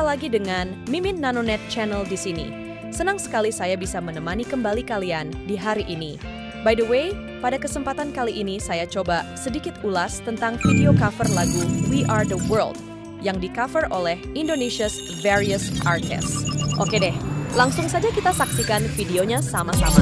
lagi dengan Mimin Nanonet Channel di sini. Senang sekali saya bisa menemani kembali kalian di hari ini. By the way, pada kesempatan kali ini saya coba sedikit ulas tentang video cover lagu We Are The World yang di-cover oleh Indonesia's various artists. Oke deh, langsung saja kita saksikan videonya sama-sama.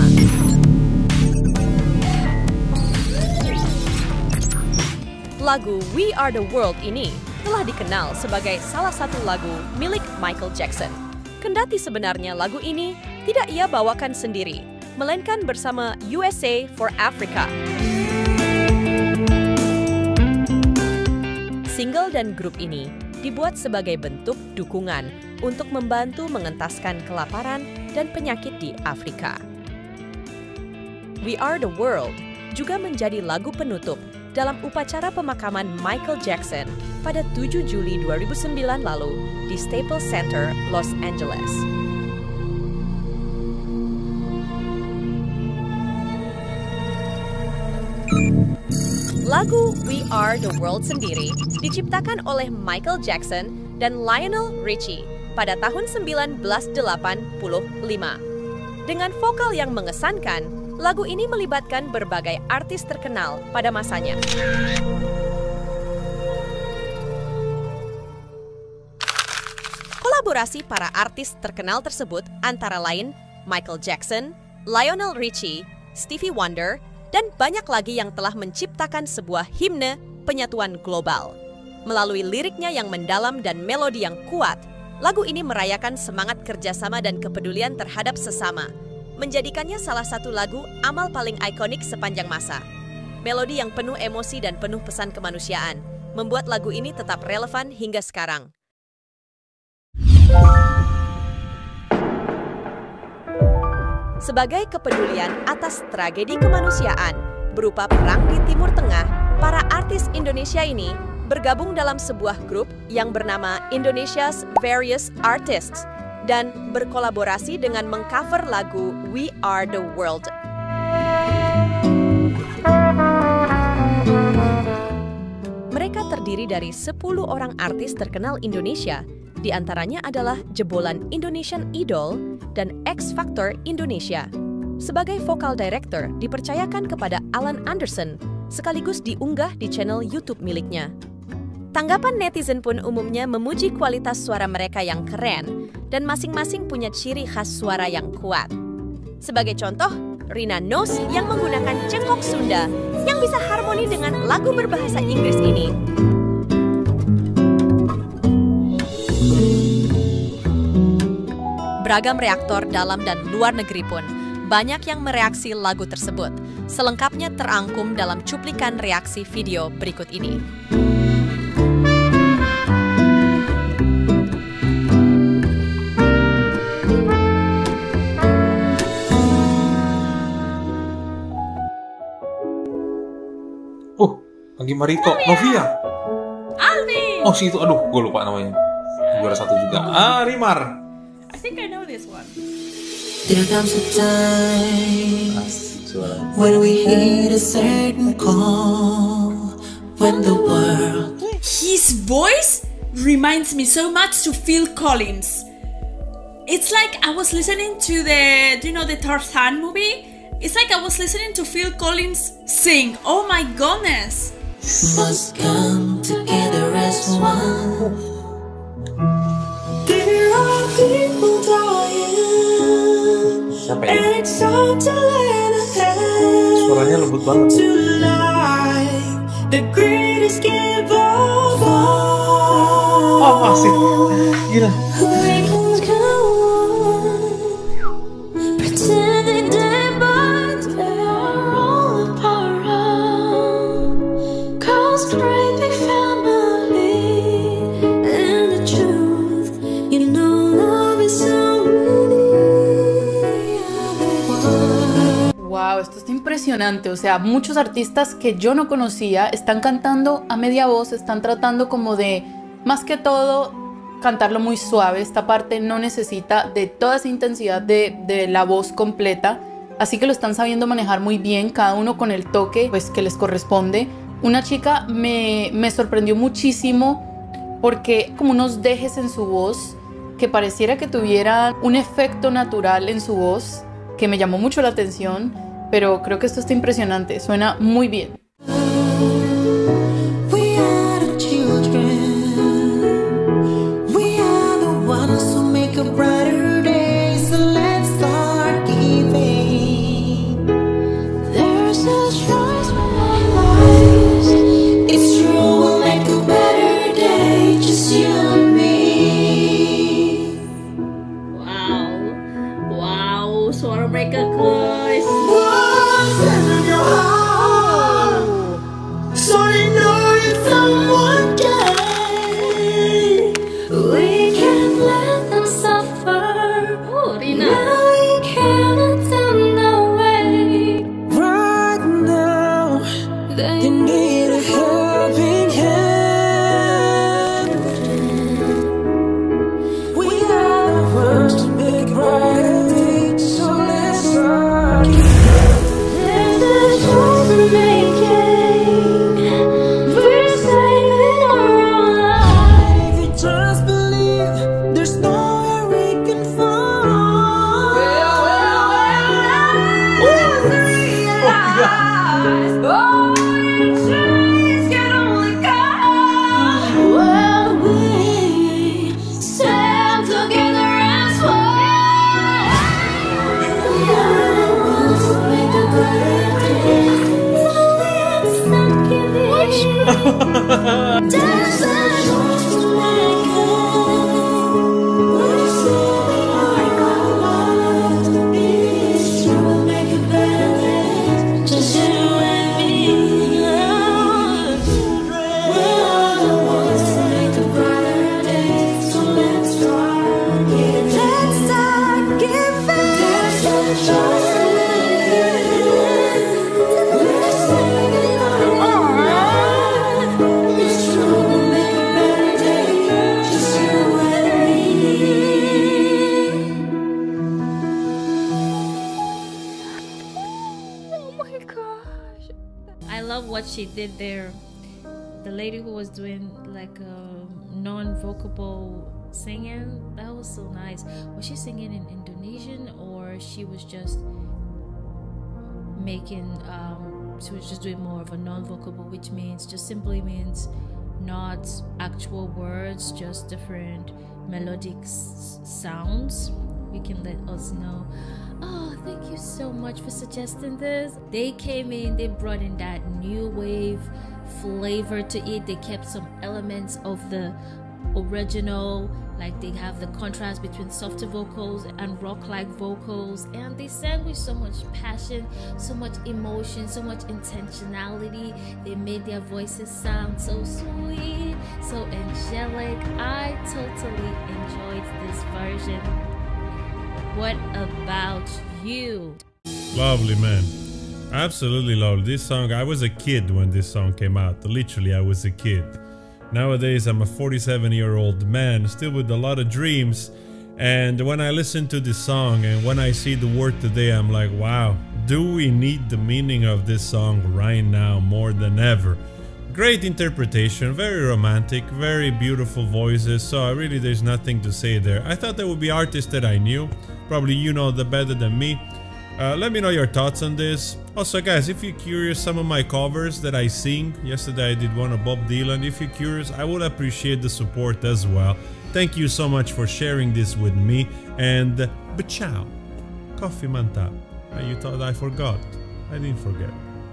Lagu We Are The World ini telah dikenal sebagai salah satu lagu milik Michael Jackson. Kendati sebenarnya lagu ini tidak ia bawakan sendiri, melainkan bersama USA for Africa. Single dan grup ini dibuat sebagai bentuk dukungan untuk membantu mengentaskan kelaparan dan penyakit di Afrika. We Are The World juga menjadi lagu penutup dalam upacara pemakaman Michael Jackson pada 7 Juli 2009 lalu di Staples Center, Los Angeles. Lagu We Are The World sendiri diciptakan oleh Michael Jackson dan Lionel Richie pada tahun 1985. Dengan vokal yang mengesankan, lagu ini melibatkan berbagai artis terkenal pada masanya. Kolaborasi para artis terkenal tersebut antara lain Michael Jackson, Lionel Richie, Stevie Wonder, dan banyak lagi yang telah menciptakan sebuah himne penyatuan global. Melalui liriknya yang mendalam dan melodi yang kuat, lagu ini merayakan semangat kerjasama dan kepedulian terhadap sesama, menjadikannya salah satu lagu amal paling ikonik sepanjang masa. Melodi yang penuh emosi dan penuh pesan kemanusiaan membuat lagu ini tetap relevan hingga sekarang. Sebagai kepedulian atas tragedi kemanusiaan berupa perang di Timur Tengah, para artis Indonesia ini bergabung dalam sebuah grup yang bernama Indonesia's Various Artists dan berkolaborasi dengan mengcover lagu We Are The World. Mereka terdiri dari 10 orang artis terkenal Indonesia, di antaranya adalah jebolan Indonesian Idol dan X Factor Indonesia. Sebagai vokal director dipercayakan kepada Alan Anderson, sekaligus diunggah di channel YouTube miliknya. Tanggapan netizen pun umumnya memuji kualitas suara mereka yang keren dan masing-masing punya ciri khas suara yang kuat. Sebagai contoh, Rina Nose yang menggunakan cengkok Sunda yang bisa harmoni dengan lagu berbahasa Inggris ini. Beragam reaktor dalam dan luar negeri pun banyak yang mereaksi lagu tersebut. Selengkapnya terangkum dalam cuplikan reaksi video berikut ini. Anggi Marito, Novia, Alvin. Oh si itu, aduh gue lupa namanya. Juara 1 juga. Rimar. I think I know this one. There comes a time when we hear a certain call, when the world. His voice reminds me so much to Phil Collins. It's like I was listening to do you know the Tarzan movie? It's like I was listening to Phil Collins sing. Oh my goodness. Must come together as one. There are people dying, and it's hard to let ahead. Suaranya lembut banget. To life, the greatest gift of all. Oh asik, gila. Wings go on, pretending day by day are all around. Cause great big family and the truth, you know love is so really. Wow, esto está impresionante. O sea, muchos artistas que yo no conocía están cantando a media voz, están tratando como de, más que todo, cantarlo muy suave. Esta parte no necesita de toda esa intensidad de la voz completa, así que lo están sabiendo manejar muy bien, cada uno con el toque pues que les corresponde. Una chica me sorprendió muchísimo porque como unos dejes en su voz que pareciera que tuvieran un efecto natural en su voz que me llamó mucho la atención, pero creo que esto está impresionante, suena muy bien. We are the children. We are the ones who make a brighter day. So let's start giving. There's a choice in our lives. It's true, we'll make a better day. Just you and me. Wow, suara mereka guys. What's in your heart? So you know it's someone good. We can't let them suffer. Oh, Rina. Now we cannot turn away. Right now, they need a helping hand. We are the first to make brighter days, so let's start. There's a choice we're making. We're saving our own lives. If you just believe, there's nowhere we can fall. Oh, your dreams can only come when we stand together as one. We are the ones who make a great day. So let's stop giving. There's a choice to make. We're saving our lives to be true. We'll make a better day. Just you and me. We're the ones who make a brighter day. So let's start giving. Let's start giving. There's a choice to make. We're saving our lives. It's true, we'll make a better day. Just you and me. Oh my gosh. I love what she did there. The lady who was doing like non-vocable singing, that was so nice. Was she singing in Indonesian or she was just making she was just doing more of a non-vocable, which means just simply means not actual words, just different melodic sounds. You can let us know. Oh, thank you so much for suggesting this. They came in, they brought in that new wave flavor to it. They kept some elements of the original, like they have the contrast between softer vocals and rock-like vocals, and they sang with so much passion, so much emotion, so much intentionality. They made their voices sound so sweet, so angelic. I totally enjoyed this version. What about you? Lovely, man. Absolutely lovely. This song, I was a kid when this song came out. Literally, I was a kid. Nowadays, I'm a 47-year-old man, still with a lot of dreams. And when I listen to this song and when I see the word today, I'm like, wow, do we need the meaning of this song right now more than ever? Great interpretation, very romantic, very beautiful voices, so really there's nothing to say there. I thought there would be artists that I knew. Probably you know the better than me. Let me know your thoughts on this. Also guys, if you're curious, some of my covers that I sing, yesterday I did one of Bob Dylan. If you're curious, I would appreciate the support as well. Thank you so much for sharing this with me, and ciao. Coffee mantap. You thought I forgot. I didn't forget.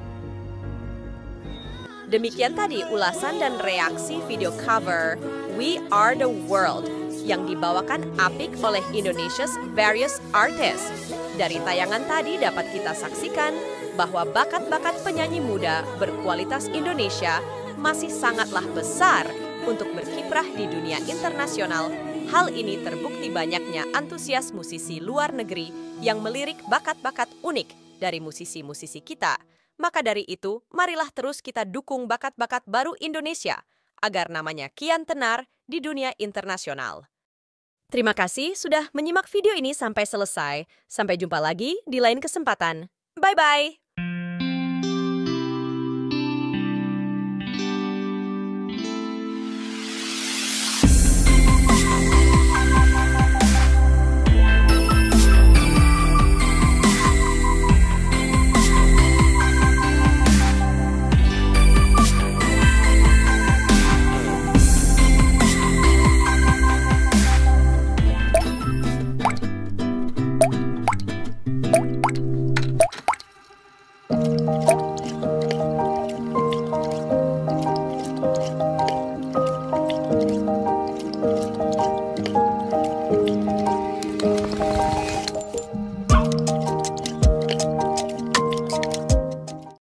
Demikian tadi ulasan dan reaksi video cover We Are the World yang dibawakan apik oleh Indonesia's various artists. Dari tayangan tadi dapat kita saksikan bahwa bakat-bakat penyanyi muda berkualitas Indonesia masih sangatlah besar untuk berkiprah di dunia internasional. Hal ini terbukti banyaknya antusias musisi luar negeri yang melirik bakat-bakat unik dari musisi-musisi kita. Maka dari itu, marilah terus kita dukung bakat-bakat baru Indonesia agar namanya kian tenar di dunia internasional. Terima kasih sudah menyimak video ini sampai selesai. Sampai jumpa lagi di lain kesempatan. Bye-bye!